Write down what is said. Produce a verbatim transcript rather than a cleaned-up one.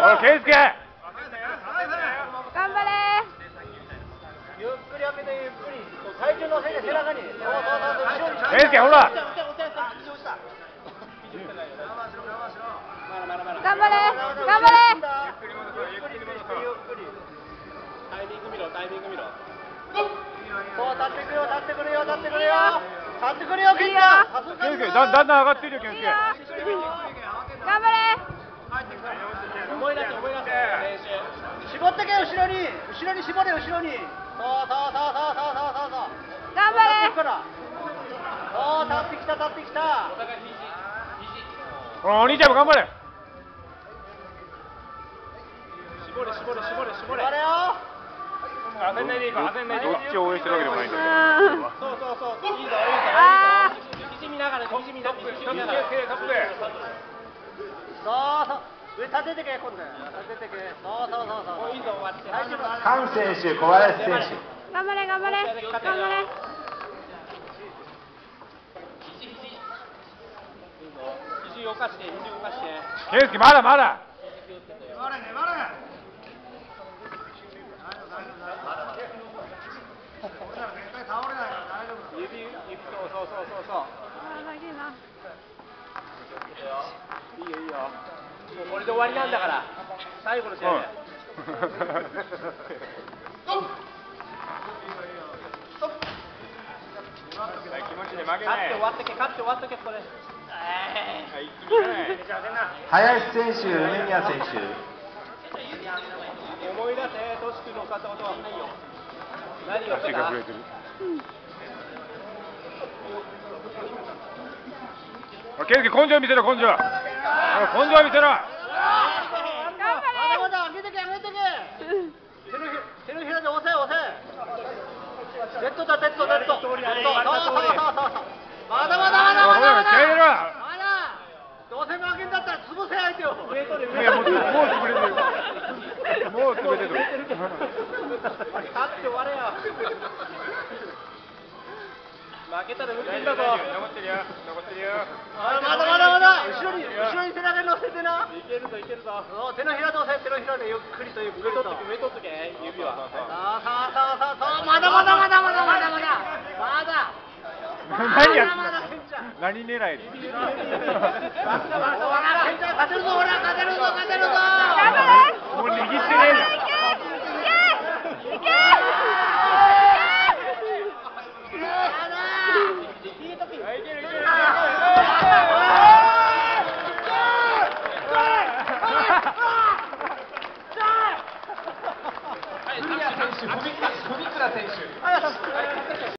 おい、圭介。 頑張れ。 ゆっくり開けてゆっくり。体重乗せて背中に。そうそうそう後ろに。 圭介ほら。 頑張れ。頑張れ。 タイミング見ろタイミング見ろ。そう立ってくるよ立ってくるよ立ってくるよ立ってくるよケンちゃん。 圭介だんだん上がってるよ圭介。 頑張れ。 思い出して思い出して練習。絞ってけ後ろに後ろに絞れ後ろに。そうそうそうそうそうそうそう。 頑張れ。 そう立ってきた立ってきた。 お兄ちゃんも頑張れ。 絞れ絞れ絞れ絞れ。絞れよ。 焦んないでいいか焦んないでいいか。どっちを応援してるわけでもないんだけど。 そうそうそういいぞいいぞいいぞ。肘見ながら肘見ながら肘見ながら。そうそう上立ててけ今度立ててけ。そうそうそうそう。いいぞ終わって。 カン選手、小林選手。 頑張れ頑張れ頑張れ。 肘動かして肘動かして。 圭介まだまだ。 指指そうそうそうそうそう。 ああ、長いな。 いいよいいよ。もうこれで終わりなんだから。最後の試合で。 気持ちで負けない。 勝って終わってけ勝って終わっとけこれ。 林選手、梅宮選手。 思い出せトシ君の勝ったことはないよ。何を足が震えてる。圭介根性見せろ根性。根性見せろ。 頑張れ。 まだまだ上げてけ上げてけ。手のひ手のひらで押せ押せ。デッドだデッドデッド。そうそうそうそう。まだまだまだまだまだ。 気合い入れろ。 まだ。どうせ負けんだったら潰せ相手を。上とでいやもうもう潰れてる。もう潰れてる。 勝って終われよ。負けたら無理だぞ。 残ってるよ残ってるよ。 まだまだまだ後ろに後ろに背中に乗せてな。いけるぞいけるぞ。手のひらで押せ手のひらでゆっくりとゆっくりと。上取っとけ指は。さあさあさあさあまだまだまだまだまだまだまだ。 何やってんの。何狙い。 ケンちゃん勝てるぞほら勝てるぞ勝てるぞ。 頑張れ。 もう握ってねえんだ。 いけいけ。 古谷選手、富倉選手。